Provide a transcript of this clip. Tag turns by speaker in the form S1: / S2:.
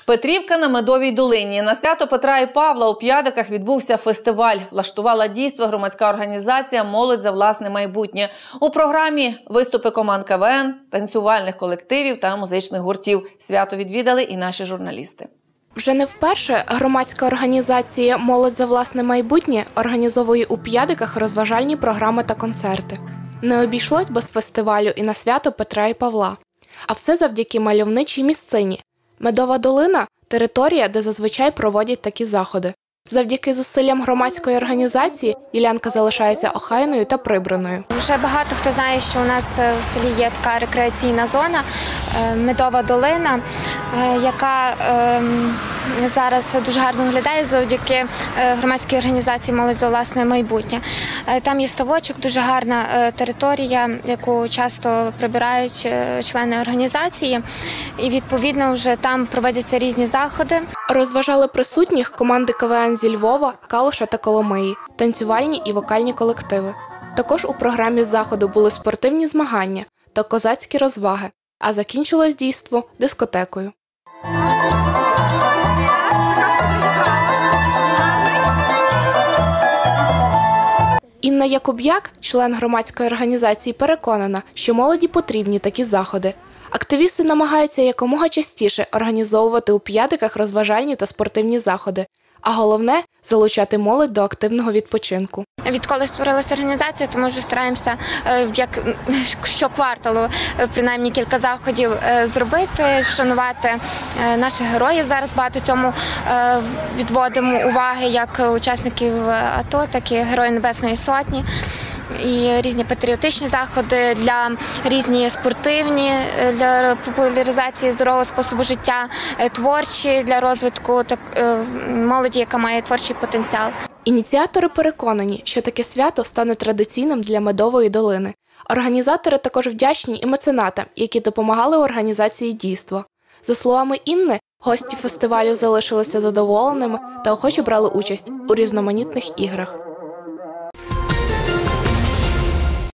S1: Петрівка на Медовій долині. На свято Петра і Павла у П'ядиках відбувся фестиваль. Влаштувала дійство громадська організація «Молодь за власне майбутнє». У програмі виступи команд КВН, танцювальних колективів та музичних гуртів. Свято відвідали і наші журналісти.
S2: Вже не вперше громадська організація «Молодь за власне майбутнє» організовує у П'ядиках розважальні програми та концерти. Не обійшлось без фестивалю і на свято Петра і Павла. А все завдяки мальовничій місцині. Медова долина – територія, де зазвичай проводять такі заходи. Завдяки зусиллям громадської організації ділянка залишається охайною та прибраною.
S3: Вже багато хто знає, що у нас в селі є така рекреаційна зона Медова долина, яка зараз дуже гарно виглядає завдяки громадській організації «Молодь за власне майбутнє». Там є ставочок, дуже гарна територія, яку часто прибирають члени організації. І відповідно вже там проводяться різні заходи.
S2: Розважали присутніх команди КВН зі Львова, Калуша та Коломиї, танцювальні і вокальні колективи. Також у програмі заходу були спортивні змагання та козацькі розваги, а закінчилось дійство дискотекою. Інна Якуб'як, член громадської організації, переконана, що молоді потрібні такі заходи. Активісти намагаються якомога частіше організовувати у П'ядиках розважальні та спортивні заходи. А головне – залучати молодь до активного відпочинку.
S3: Відколи створилася організація, то ми вже стараємося щокварталу принаймні кілька заходів зробити, вшанувати наших героїв. Зараз багато цьому відводимо уваги як учасників АТО, так і Героїв Небесної Сотні. І різні патріотичні заходи, різні спортивні, для популяризації здорового способу життя, творчі для розвитку молоді, яка має творчий потенціал.
S2: Ініціатори переконані, що таке свято стане традиційним для Медової долини. Організатори також вдячні і меценатам, які допомагали організації дійства. За словами Інни, гості фестивалю залишилися задоволеними та охоче брали участь у різноманітних іграх.